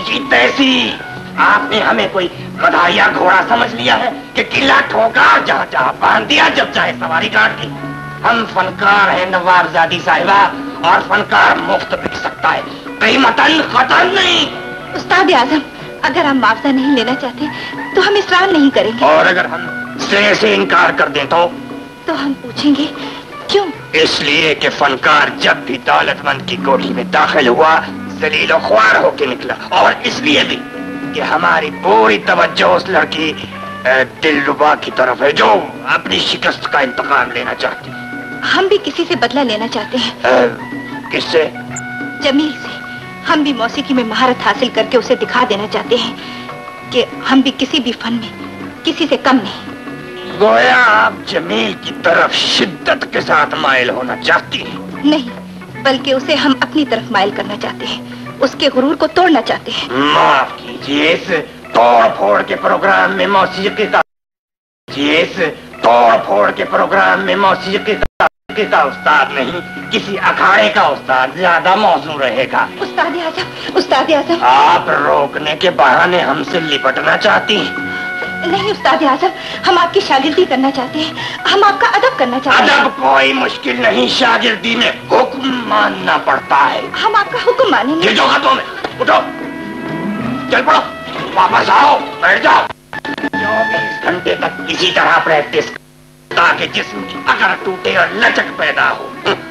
की तैसी। आपने हमें कोई गधा घोड़ा समझ लिया है कि किला ठोका जहाँ जहाँ बांध दिया, जब चाहे सवारी काट दी। हम फनकार हैं नवाबजादी साहिबा, और फनकार मुफ्त बिक सकता है, कीमतन खतन नहीं। उस्ताद आजम, अगर हम मुआवजा नहीं लेना चाहते तो हम इसरार नहीं करेंगे। और अगर हम सिरे से इनकार कर दें तो हम पूछेंगे क्यों? इसलिए कि फनकार जब भी दौलतमंद की कोठी में दाखिल हुआ जलीलो ख्वार होके निकला, और इसलिए भी कि हमारी पूरी तवज्जो उस लड़की दिलरुबा की तरफ है जो अपनी शिकस्त का इंतकाम लेना चाहती है। हम भी किसी से बदला लेना चाहते हैं। किससे? जमील से। हम भी मौसीकी में महारत हासिल करके उसे दिखा देना चाहते हैं कि हम भी किसी भी फन में किसी से कम नहीं। गोया आप जमील की तरफ शिद्दत के साथ माइल होना चाहती हैं। नहीं, बल्कि उसे हम अपनी तरफ माइल करना चाहते हैं, उसके गुरूर को तोड़ना चाहते हैं। माफ कीजिए, इस तोड़ फोड़ के प्रोग्राम में मौसीकी का उस्ताद नहीं, किसी अखाड़े का उस्ताद ज्यादा मौजूद रहेगा। उस्ताद आजम, आप रोकने के बहाने हमसे लिपटना चाहती हैं। नहीं उस्ताद आजम, हम आपकी शागिर्दी करना चाहते हैं, हम आपका अदब करना चाहते हैं। अदब कोई मुश्किल नहीं, शागिर्दी में हुक्म मानना पड़ता है। हम आपका हुक्म मानेंगे। जो हाथों में उठो, चल पड़ो, वापस आओ, बैठ जाओ। 24 घंटे तक इसी तरह प्रैक्टिस ताकि जिस्म की अगर टूटे और लचक पैदा हो।